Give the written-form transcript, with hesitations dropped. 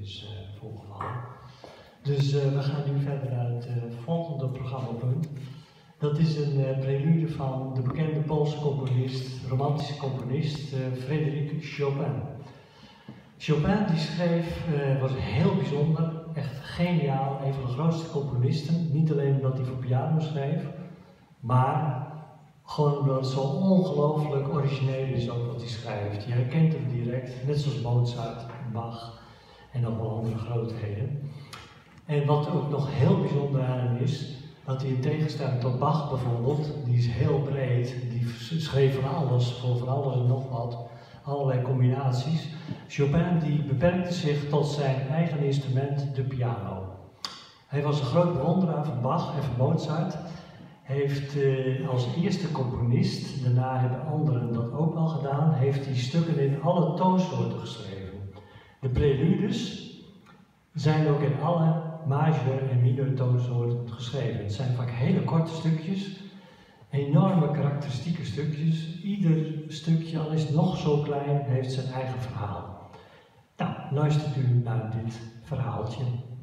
is voorgevallen. Dus we gaan nu verder naar het volgende programmapunt. Dat is een prelude van de bekende Poolse componist, romantische componist Frédéric Chopin. Chopin die schreef, was heel bijzonder, echt geniaal, een van de grootste componisten. Niet alleen omdat hij voor piano schreef, maar gewoon omdat het zo ongelooflijk origineel is ook wat hij schrijft. Je herkent hem direct, net zoals Mozart, Bach en nog wel andere grootheden. En wat ook nog heel bijzonder aan hem is, dat hij in tegenstelling tot Bach bijvoorbeeld, die is heel breed, die schreef van alles, voor van alles en nog wat, allerlei combinaties. Chopin die beperkte zich tot zijn eigen instrument, de piano. Hij was een groot bewonderaar van Bach en van Mozart. Heeft als eerste componist, daarna hebben anderen dat ook al gedaan, heeft hij stukken in alle toonsoorten geschreven. De preludes zijn ook in alle majeur en minor toonsoorten geschreven. Het zijn vaak hele korte stukjes, enorme karakteristieke stukjes. Ieder stukje, al is het nog zo klein, heeft zijn eigen verhaal. Nou, luistert u naar dit verhaaltje.